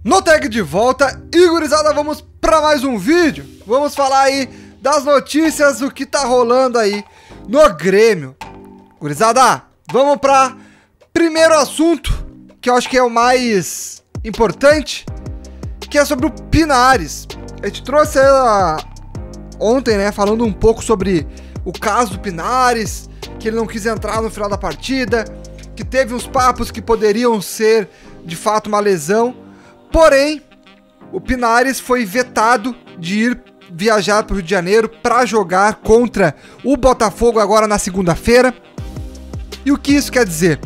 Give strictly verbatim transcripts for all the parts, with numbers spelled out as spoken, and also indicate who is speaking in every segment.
Speaker 1: No tag de volta, e gurizada, vamos para mais um vídeo. Vamos falar aí das notícias, o que tá rolando aí no Grêmio. Gurizada, vamos para primeiro assunto, que eu acho que é o mais importante, que é sobre o Pinares. A gente trouxe ela ontem, né, falando um pouco sobre o caso do Pinares, que ele não quis entrar no final da partida, que teve uns papos que poderiam ser de fato uma lesão. Porém, o Pinares foi vetado de ir viajar para o Rio de Janeiro para jogar contra o Botafogo agora na segunda-feira. E o que isso quer dizer?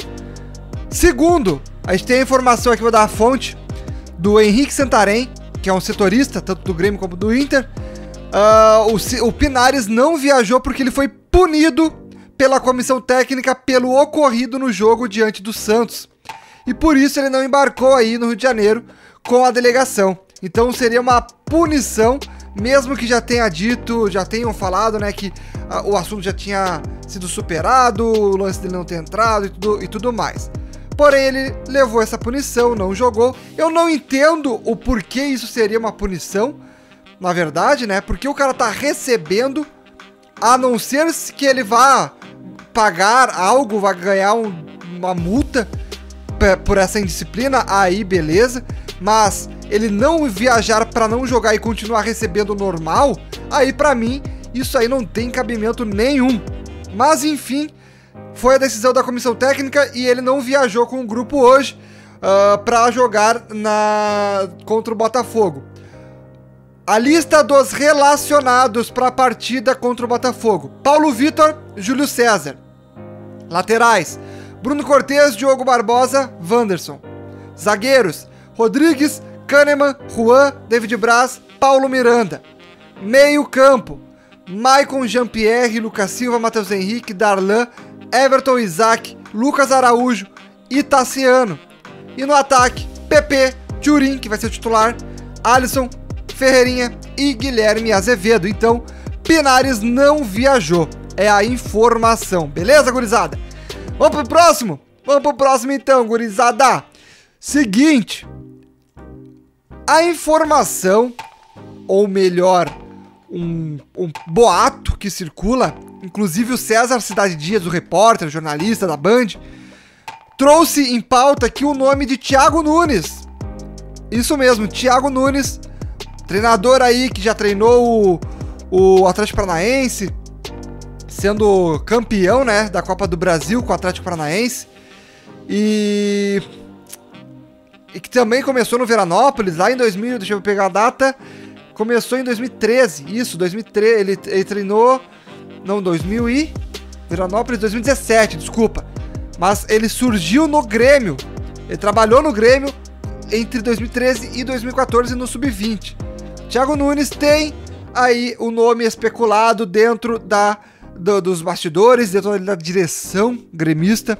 Speaker 1: Segundo, a gente tem a informação aqui, vou dar a fonte, do Henrique Santarém, que é um setorista, tanto do Grêmio como do Inter. Uh, o, o Pinares não viajou porque ele foi punido pela comissão técnica pelo ocorrido no jogo diante do Santos. E por isso ele não embarcou aí no Rio de Janeiro com a delegação. Então seria uma punição, mesmo que já tenha dito, já tenham falado, né, que a, o assunto já tinha sido superado, o lance dele não ter entrado e tudo, e tudo mais. Porém, ele levou essa punição, não jogou. Eu não entendo o porquê isso seria uma punição, na verdade, né, porque o cara tá recebendo, a não ser que ele vá pagar algo, vai ganhar um, uma multa por essa indisciplina, aí beleza, mas ele não viajar para não jogar e continuar recebendo normal, aí para mim isso aí não tem cabimento nenhum. Mas enfim, foi a decisão da comissão técnica e ele não viajou com o grupo hoje uh, para jogar na... contra o Botafogo. A lista dos relacionados para a partida contra o Botafogo: Paulo Vitor, Júlio César. Laterais: Bruno Cortez, Diogo Barbosa, Wanderson. Zagueiros: Rodrigues, Kahneman, Juan, David Braz, Paulo Miranda. Meio campo: Maicon, Jean-Pierre, Lucas Silva, Matheus Henrique, Darlan, Everton, Isaac, Lucas Araújo e Tassiano. E no ataque: Pepe, Turim, que vai ser o titular, Alisson, Ferreirinha e Guilherme Azevedo. Então, Pinares não viajou. É a informação. Beleza, gurizada? Vamos pro próximo? Vamos pro próximo então, gurizada. Seguinte. A informação, ou melhor, um, um boato que circula, inclusive o César Cidade Dias, o repórter, jornalista da Band, trouxe em pauta aqui o nome de Thiago Nunes. Isso mesmo, Thiago Nunes, treinador aí que já treinou o, o Atlético Paranaense, sendo campeão, né, da Copa do Brasil com o Atlético Paranaense, e, e que também começou no Veranópolis, lá em dois mil, deixa eu pegar a data, começou em dois mil e treze, isso, dois mil e treze, ele, ele treinou, não, dois mil e, Veranópolis, dois mil e dezessete, desculpa, mas ele surgiu no Grêmio, ele trabalhou no Grêmio entre dois mil e treze e dois mil e quatorze no sub vinte. Thiago Nunes tem aí o nome especulado dentro da Do, dos bastidores, dentro da direção gremista,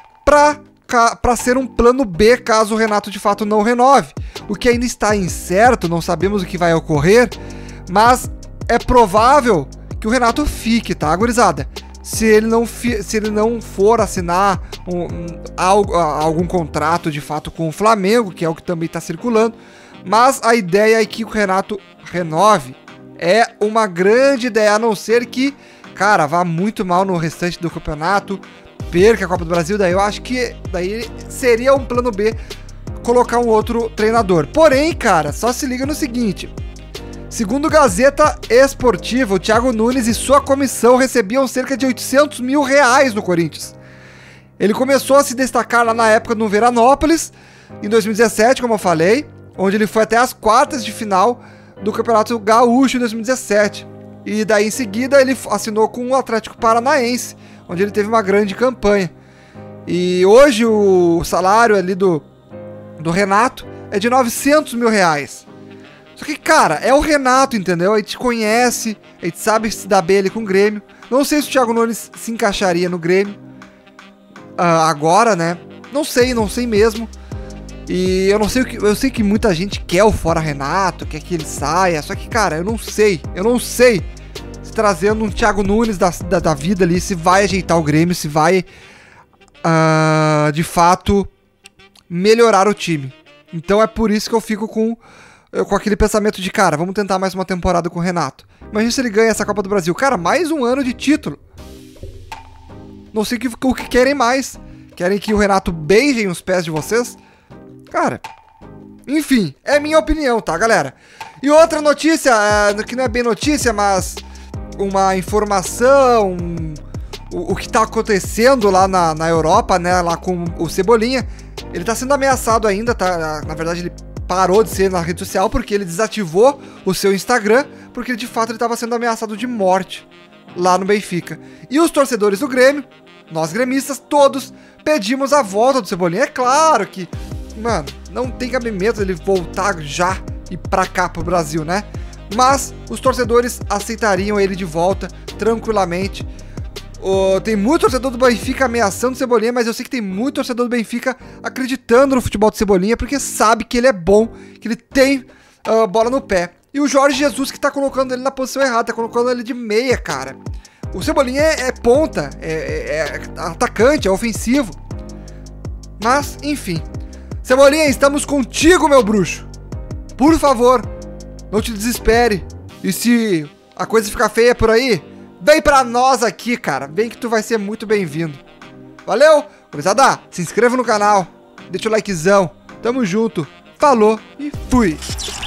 Speaker 1: para ser um plano B caso o Renato de fato não renove. O que ainda está incerto, não sabemos o que vai ocorrer, mas é provável que o Renato fique, tá, gurizada? Se ele não, fi, se ele não for assinar um, um, algo, algum contrato de fato com o Flamengo, que é o que também está circulando, mas a ideia é que o Renato renove. É uma grande ideia, a não ser que, cara, vá muito mal no restante do campeonato, perca a Copa do Brasil, daí eu acho que daí seria um plano B colocar um outro treinador. Porém, cara, só se liga no seguinte: segundo Gazeta Esportiva, o Thiago Nunes e sua comissão recebiam cerca de oitocentos mil reais no Corinthians. Ele começou a se destacar lá na época no Veranópolis, em dois mil e dezessete, como eu falei, onde ele foi até as quartas de final do Campeonato Gaúcho em dois mil e dezessete. E daí em seguida ele assinou com o Atlético Paranaense, onde ele teve uma grande campanha. E hoje o salário ali do, do Renato é de novecentos mil reais. Só que, cara, é o Renato, entendeu? A gente conhece, a gente sabe se dá bem ali com o Grêmio. Não sei se o Thiago Nunes se encaixaria no Grêmio uh, agora, né? Não sei, não sei mesmo. E eu não sei o que. Eu sei que muita gente quer o fora Renato, quer que ele saia. Só que, cara, eu não sei. Eu não sei se trazendo um Thiago Nunes da, da, da vida ali, se vai ajeitar o Grêmio, se vai uh, de fato melhorar o time. Então é por isso que eu fico com, eu, com aquele pensamento de, cara, vamos tentar mais uma temporada com o Renato. Imagina se ele ganha essa Copa do Brasil. Cara, mais um ano de título. Não sei o que, o que querem mais. Querem que o Renato beije os pés de vocês? Cara, enfim, é minha opinião, tá, galera? E outra notícia, é, que não é bem notícia, mas uma informação, o, o que tá acontecendo lá na, na Europa, né, lá com o Cebolinha. Ele tá sendo ameaçado ainda, tá? Na verdade, ele parou de ser na rede social porque ele desativou o seu Instagram, porque de fato ele tava sendo ameaçado de morte lá no Benfica. E os torcedores do Grêmio, nós gremistas, todos pedimos a volta do Cebolinha. É claro que, mano, não tem cabimento ele voltar já e pra cá, pro Brasil, né? Mas os torcedores aceitariam ele de volta tranquilamente. Oh, tem muito torcedor do Benfica ameaçando o Cebolinha, mas eu sei que tem muito torcedor do Benfica acreditando no futebol do Cebolinha, porque sabe que ele é bom, que ele tem uh, bola no pé. E o Jorge Jesus que tá colocando ele na posição errada, tá colocando ele de meia, cara. O Cebolinha é, é ponta, é, é, é atacante, é ofensivo. Mas, enfim. Cebolinha, estamos contigo, meu bruxo. Por favor, não te desespere. E se a coisa ficar feia por aí, vem pra nós aqui, cara. Vem que tu vai ser muito bem-vindo. Valeu? Gurizada, se inscreva no canal. Deixa o likezão. Tamo junto. Falou e fui.